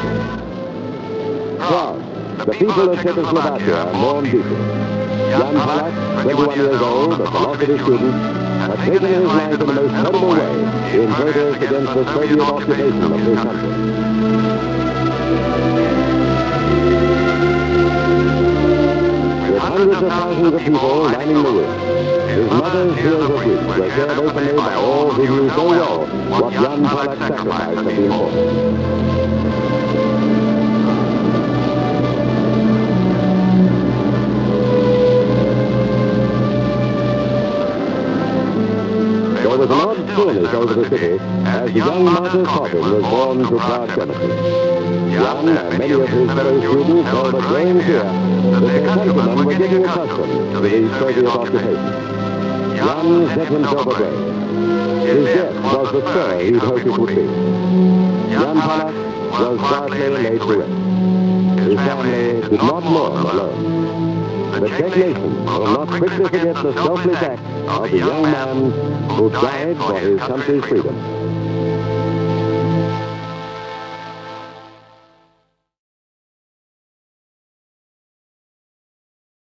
Cross. The people of Czechoslovakia mourn deeply. Jan Palach, 21 years old, a philosophy student, had taken his life in the most terrible way in protest against the Soviet occupation of his country. With hundreds of thousands of people lining the room, his mother's tears of grief were shared openly by all who knew so well what Jan Palach's sacrifice had been for. There was an odd stillness over the city as the young martyr's coffin was borne to Prague Cemetery. Jan and many of his fellow students held a growing fear that their countrymen were getting accustomed to the Soviet occupation. Jan set himself a grave. His death was the terror he'd hoped it would be. Jan Palach was darkly laid to rest. His family did not mourn alone. The Czech nation will not quickly forget the selfless act of the young man who died for his country's freedom.